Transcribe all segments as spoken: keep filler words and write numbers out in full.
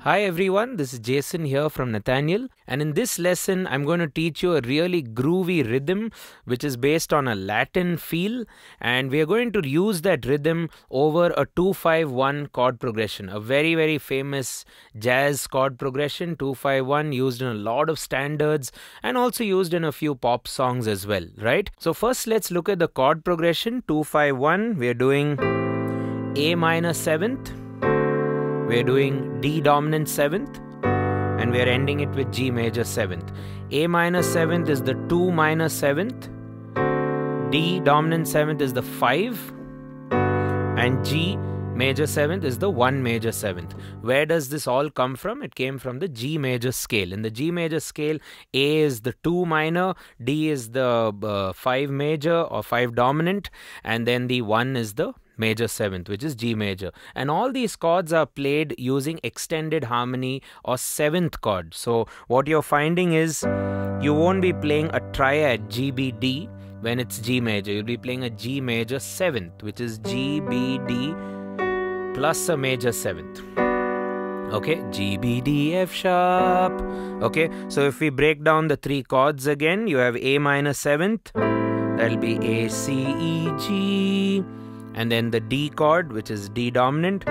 Hi everyone, this is Jason here from Nathaniel, and in this lesson I'm going to teach you a really groovy rhythm which is based on a Latin feel, and we are going to use that rhythm over a two five one chord progression, a very very famous jazz chord progression. Two five one used in a lot of standards and also used in a few pop songs as well, right? So first let's look at the chord progression. Two five one, we are doing A minor seventh, we're doing D dominant seventh, and we're ending it with G major seventh. A minor seventh is the two minor seventh, D dominant seventh is the five, and G major seventh is the one major seventh. Where does this all come from? It came from the G major scale. In the G major scale, A is the two minor, D is the uh, five major or five dominant, and then the one is the major seventh, which is G major. And all these chords are played using extended harmony or seventh chord. So what you're finding is you won't be playing a triad G B D when it's G major. You'll be playing a G major seventh, which is G B D plus a major seventh. Okay, G, B, D, F sharp. Okay, so if we break down the three chords again, you have A minor seventh, that'll be A, C, E, G, and then the D chord, which is D dominant,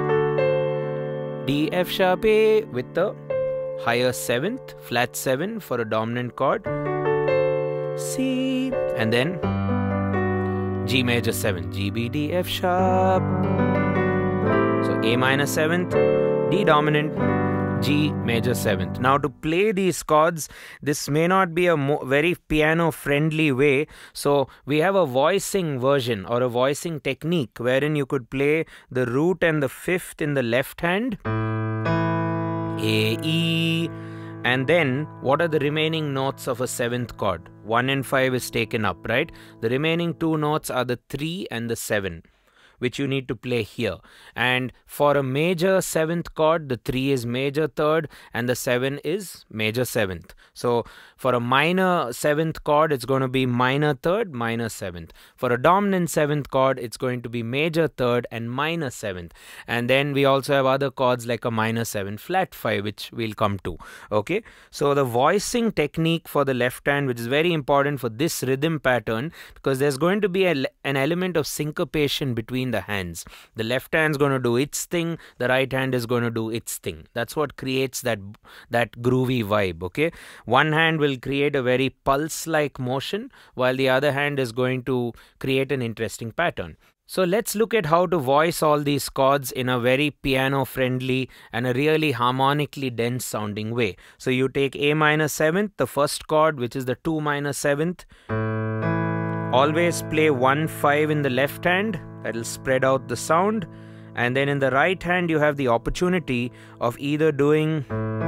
D, F sharp, A with the higher seventh, flat seven for a dominant chord, C, and then G major seven, G, B, D, F sharp. So A minor seventh, D dominant, G major seventh. Now to play these chords, this may not be a very piano friendly way, so we have a voicing version or a voicing technique wherein you could play the root and the fifth in the left hand, A, E, and then what are the remaining notes of a seventh chord? one and five is taken up, right? The remaining two notes are the three and the seven, which you need to play here. And for a major seventh chord, the three is major third and the seven is major seventh. So for a minor seventh chord, it's going to be minor third, minor seventh. For a dominant seventh chord, it's going to be major third and minor seventh. And then we also have other chords like a minor seven flat five, which we'll come to. Okay, so the voicing technique for the left hand, which is very important for this rhythm pattern, because there's going to be a, an element of syncopation between the hands. The left hand's going to do its thing, the right hand is going to do its thing. That's what creates that that groovy vibe. Okay, one hand will create a very pulse like motion while the other hand is going to create an interesting pattern. So let's look at how to voice all these chords in a very piano friendly and a really harmonically dense sounding way. So you take A minor seventh, the first chord, which is the two minor seventh. Always play one five in the left hand, that will spread out the sound, and then in the right hand you have the opportunity of either doing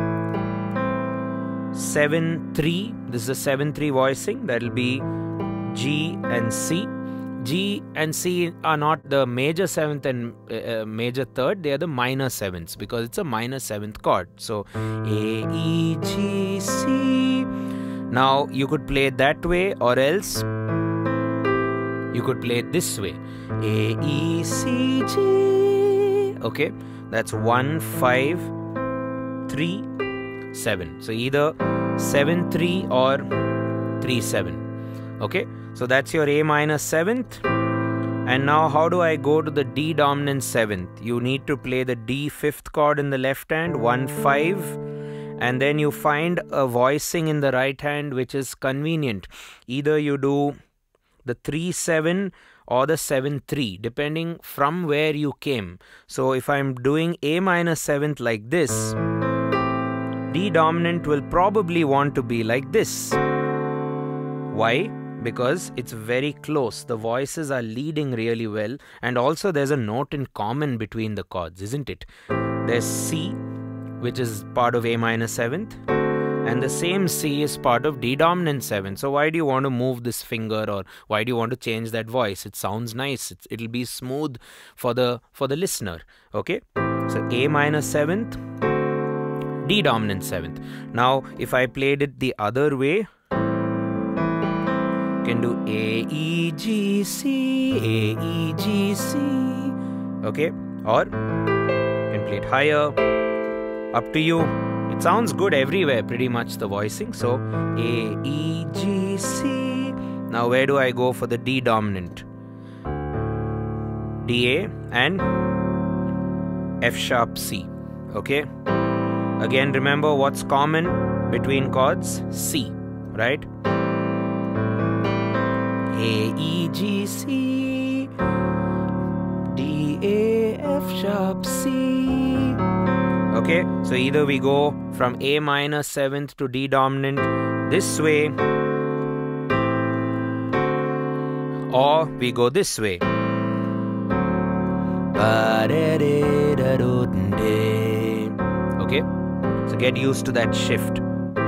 seven three, this is a seven three voicing, that will be G and C. G and C are not the major seventh and uh, major third, they are the minor sevenths because it's a minor seventh chord. So A, E, G, C. Now you could play it that way, or else you could play it this way, A, E, C, G. Okay, that's one, five, three, seven. So either seven, three or three, seven. Okay, so that's your A minor seventh. And now how do I go to the D dominant seventh? You need to play the D fifth chord in the left hand, one, five. And then you find a voicing in the right hand which is convenient. Either you do the three seven or the seven three, depending from where you came. So if I'm doing A minor seventh like this, D dominant will probably want to be like this. Why? Because it's very close. The voices are leading really well, and also there's a note in common between the chords, isn't it? There's C, which is part of A minor seventh, and the same C is part of D dominant seven. So why do you want to move this finger, or why do you want to change that voice? It sounds nice. It's, it'll be smooth for the for the listener. Okay, so A minor seventh, D dominant seventh. Now if I played it the other way, you can do A, E, G, C, A, E, G, C. Okay, or you can play it higher, up to you. It sounds good everywhere, pretty much, the voicing. So A, E, G, C. Now where do I go for the D dominant? D, A and F sharp C. Okay. Again, remember what's common between chords? C, right? A, E, G, C, D, A, F sharp, C. Okay, so either we go from A minor seventh to D dominant this way, or we go this way. Okay, so get used to that shift.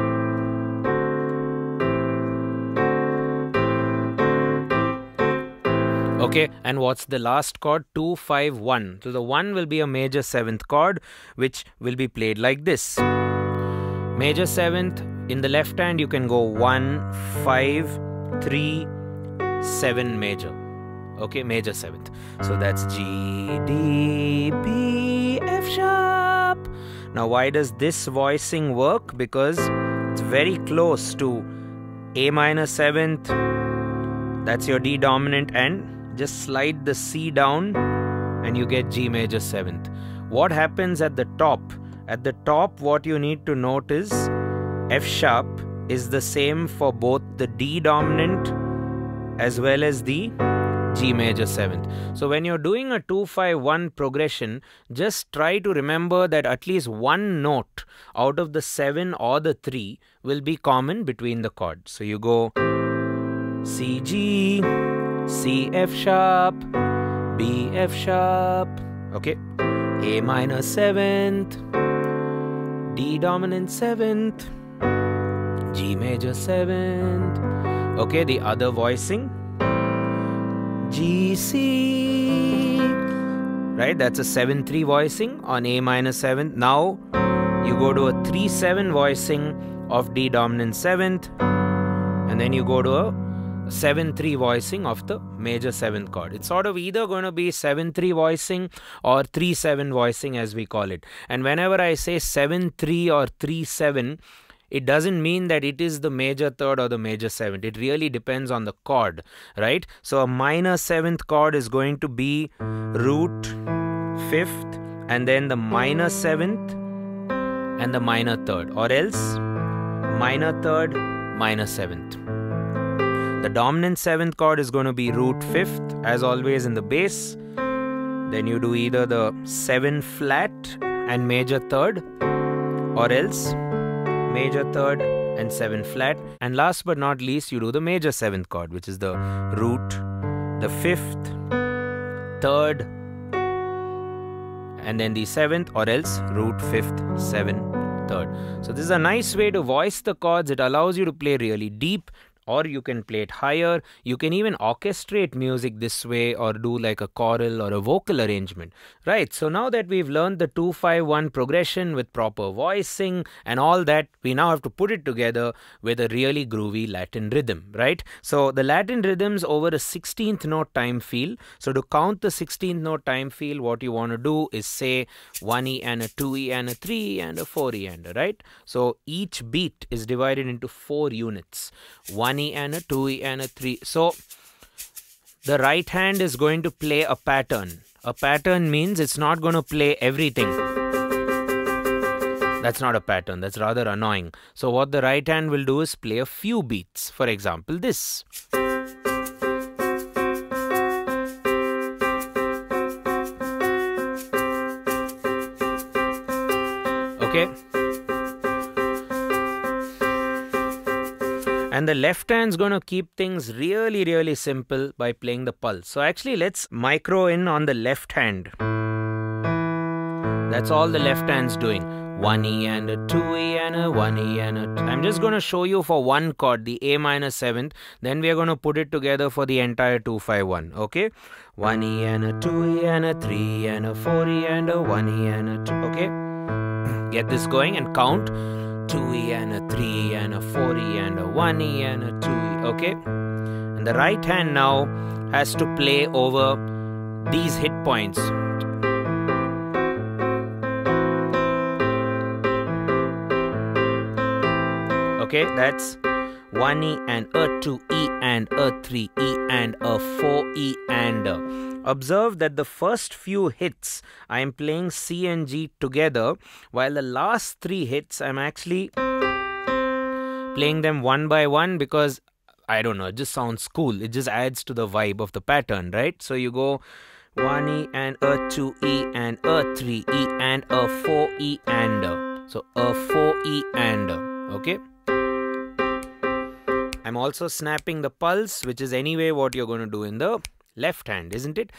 Okay, and what's the last chord? two, five, one. So the one will be a major seventh chord, which will be played like this. Major seventh, in the left hand you can go one, five, three, seven major. Okay, major seventh. So that's G, D, B, F sharp. Now why does this voicing work? Because it's very close to A minor seventh. That's your D dominant, and just slide the C down and you get G major seventh. What happens at the top? At the top, what you need to note is F sharp is the same for both the D dominant as well as the G major seventh. So when you're doing a two five one progression, just try to remember that at least one note out of the seven or the three will be common between the chords. So you go C, G, C, F sharp, B, F sharp, okay, A minor seventh, D dominant seventh, G major seventh, okay, the other voicing, G, C, right, that's a seven three voicing on A minor seventh. Now you go to a three seven voicing of D dominant seventh, and then you go to a seven three voicing of the major seventh chord. It's sort of either going to be seven three voicing or three seven voicing, as we call it. And whenever I say seven three or three seven, it doesn't mean that it is the major third or the major seventh. It really depends on the chord, right? So a minor seventh chord is going to be root fifth and then the minor seventh and the minor third, or else minor third, minor seventh. The dominant seventh chord is going to be root fifth, as always, in the bass. Then you do either the seven flat and major third, or else major third and seven flat. And last but not least, you do the major seventh chord, which is the root, the fifth, third, and then the seventh, or else root, fifth, seven, third. So this is a nice way to voice the chords. It allows you to play really deep, or you can play it higher. You can even orchestrate music this way, or do like a choral or a vocal arrangement. Right, so now that we've learned the two five one progression with proper voicing and all that, we now have to put it together with a really groovy Latin rhythm, right? So the Latin rhythms over a sixteenth note time feel. So to count the sixteenth note time feel, what you want to do is say one E and a two E and a three E and a four E and a, right? So each beat is divided into four units. one E and a two E and a three. So the right hand is going to play a pattern. A pattern means it's not going to play everything. That's not a pattern. That's rather annoying. So what the right hand will do is play a few beats. For example, this. Okay. And the left hand's going to keep things really, really simple by playing the pulse. So actually, let's micro in on the left hand. That's all the left hand's doing. one E and a two E and a one E and a... I'm just going to show you for one chord, the A minor seventh. Then we are going to put it together for the entire two five one. Okay? one E and a two E and a three E and a four E and a one E and a two. Okay? Get this going and count. two E and a three E and a four E and a one E and a two E, okay? And the right hand now has to play over these hit points. Okay, that's one E and a two E and a three E and a four E and a. Observe that the first few hits I am playing C and G together, while the last three hits I'm actually playing them one by one because, I don't know, it just sounds cool. It just adds to the vibe of the pattern, right? So you go one E and a two E and a three E and a four E and a. So a four E and a, okay? I'm also snapping the pulse, which is anyway what you're going to do in the left hand, isn't it?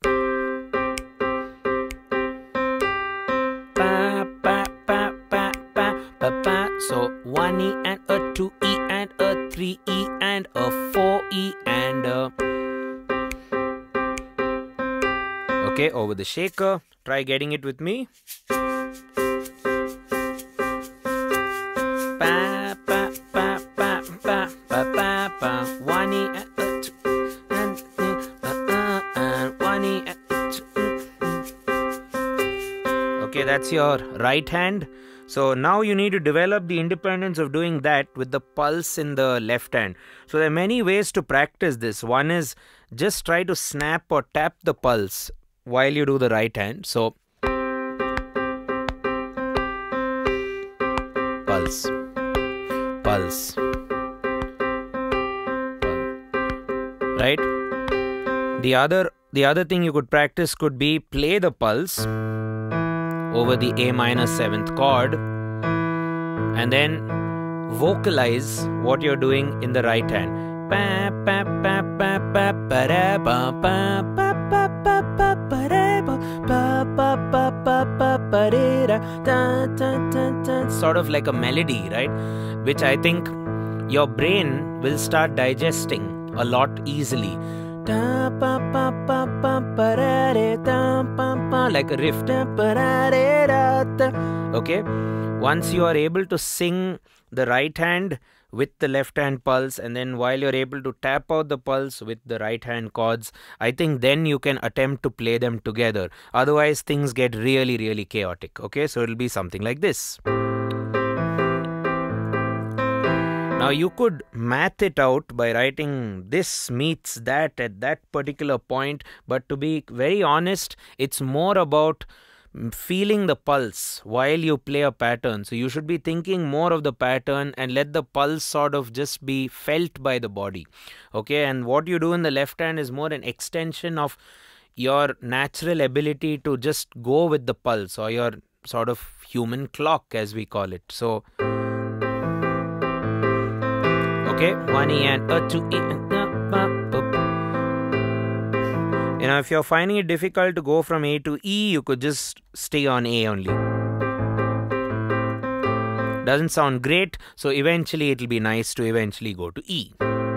Pa, pa, pa, pa, pa, pa, pa. So one E and a two E and a three E and a four E and a. Okay, over the shaker. Try getting it with me. Pa, pa, pa, pa, pa, pa, pa, pa. One E and a two and uh, uh, one E and two. Okay, that's your right hand. So now you need to develop the independence of doing that with the pulse in the left hand. So there are many ways to practice this. One is just try to snap or tap the pulse while you do the right hand. So pulse, pulse, right? The other, the other thing you could practice could be play the pulse over the A minor seventh chord and then vocalize what you're doing in the right hand. Sort of like a melody, right? Which I think your brain will start digesting a lot easily. Like a riff. Okay, once you are able to sing the right hand with the left hand pulse, and then while you're able to tap out the pulse with the right hand chords, I think then you can attempt to play them together. Otherwise things get really really chaotic. Okay, so it'll be something like this. Now you could math it out by writing this meets that at that particular point, but to be very honest, it's more about feeling the pulse while you play a pattern. So you should be thinking more of the pattern and let the pulse sort of just be felt by the body. Okay, and what you do in the left hand is more an extension of your natural ability to just go with the pulse, or your sort of human clock as we call it. So okay, one E and a two E and a, you know, if you're finding it difficult to go from A to E, you could just stay on A only. Doesn't sound great, so eventually it'll be nice to eventually go to E.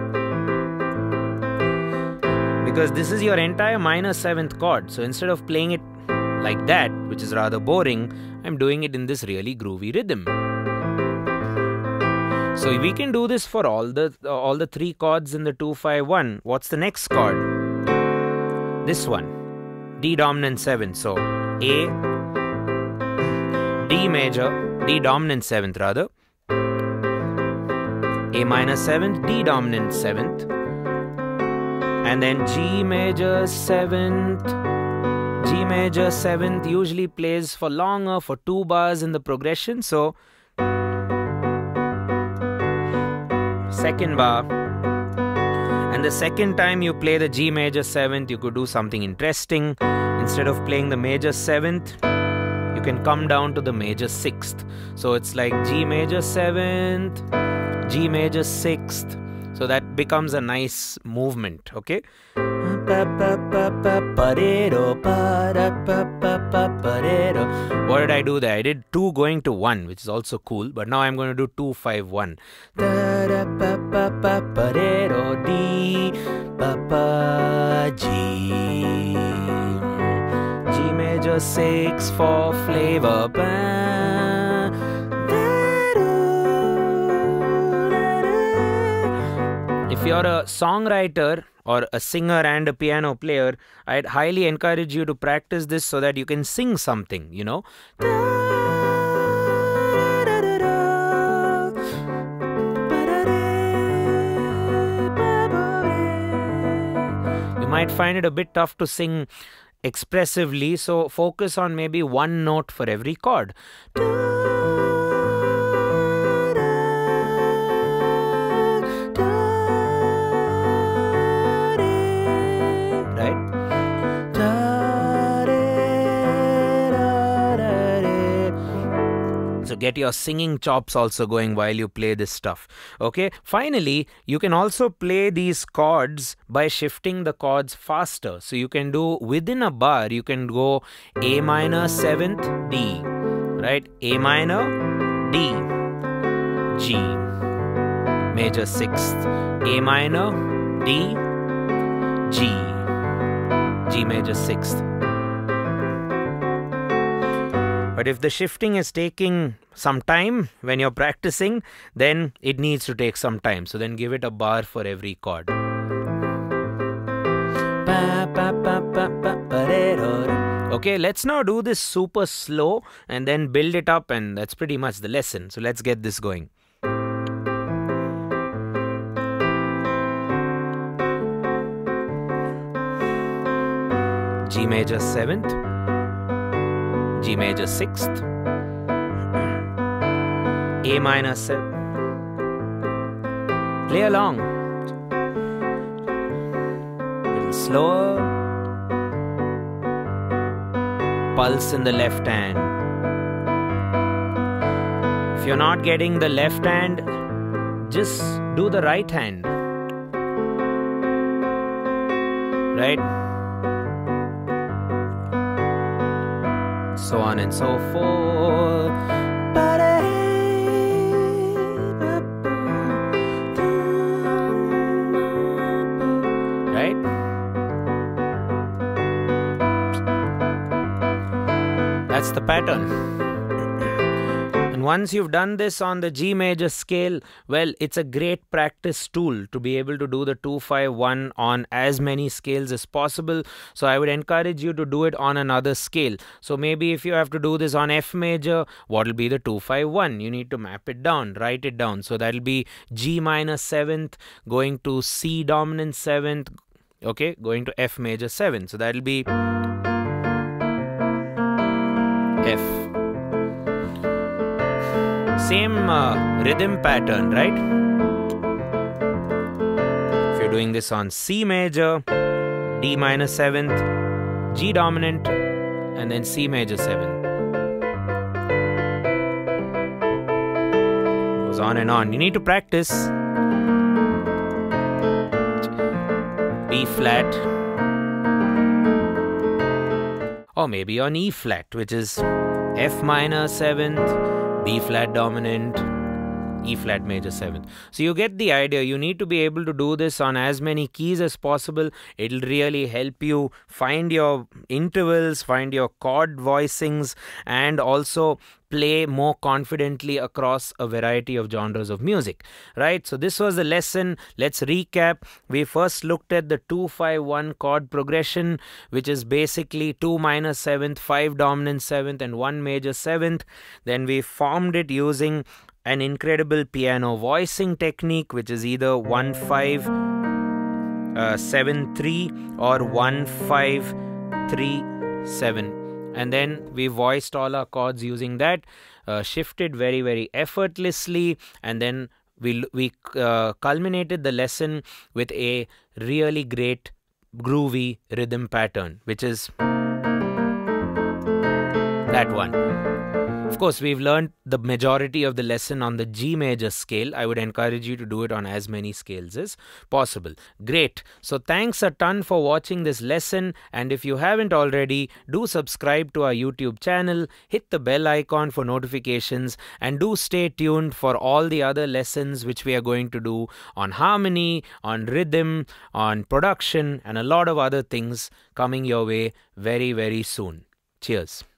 Because this is your entire minor seventh chord, so instead of playing it like that, which is rather boring, I'm doing it in this really groovy rhythm. So we can do this for all the uh, all the three chords in the two five one. What's the next chord? This one, D dominant seven. So A, D major, D dominant seventh rather, A minor seventh, D dominant seventh, and then G major seventh. G major seventh usually plays for longer, for two bars in the progression. So second bar, and the second time you play the G major seventh, you could do something interesting. Instead of playing the major seventh, you can come down to the major sixth. So it's like G major seventh, G major sixth. So that becomes a nice movement. Okay, what did I do there? I did two going to one, which is also cool, but now I'm going to do two five one. D, G, G major six for flavor. If you're a songwriter or a singer and a piano player, I'd highly encourage you to practice this so that you can sing something, you know. might find it a bit tough to sing expressively, so focus on maybe one note for every chord. Right? So get your singing chops also going while you play this stuff. Okay. Finally, you can also play these chords by shifting the chords faster. So you can do within a bar, you can go A minor seventh, D, right? A minor, D, G, major sixth, A minor, D, G, G major sixth. But if the shifting is taking some time when you're practicing, then it needs to take some time. So then give it a bar for every chord. Okay, let's now do this super slow and then build it up, and that's pretty much the lesson. So let's get this going. G major seventh, G major sixth, A minor seven. Play along. A little slower. Pulse in the left hand. If you're not getting the left hand, just do the right hand. Right? So on and so forth. Right? That's the pattern. And once you've done this on the G major scale, well, it's a great practice tool to be able to do the two five one on as many scales as possible. So I would encourage you to do it on another scale. So maybe if you have to do this on F major, what will be the two five one? You need to map it down, write it down. So that'll be G minor seventh going to C dominant seventh, okay, going to F major seventh. So that'll be F. Same uh, rhythm pattern, right? If you're doing this on C major, D minor seventh, G dominant, and then C major seventh. Goes on and on. You need to practice. B flat. Or maybe on E flat, which is F minor seventh, B flat dominant, E flat major seventh. So you get the idea. You need to be able to do this on as many keys as possible. It'll really help you find your intervals, find your chord voicings, and also play more confidently across a variety of genres of music, right? So this was the lesson. Let's recap. We first looked at the two five one chord progression, which is basically two minor seventh, five dominant seventh, and one major seventh. Then we formed it using an incredible piano voicing technique, which is either one five seven three or one five three seven. And then we voiced all our chords using that, uh, shifted very, very effortlessly, and then we, we uh, culminated the lesson with a really great groovy rhythm pattern, which is that one. Of course, we've learned the majority of the lesson on the G major scale. I would encourage you to do it on as many scales as possible. Great. So thanks a ton for watching this lesson. And if you haven't already, do subscribe to our YouTube channel, hit the bell icon for notifications, and do stay tuned for all the other lessons which we are going to do on harmony, on rhythm, on production, and a lot of other things coming your way very, very soon. Cheers.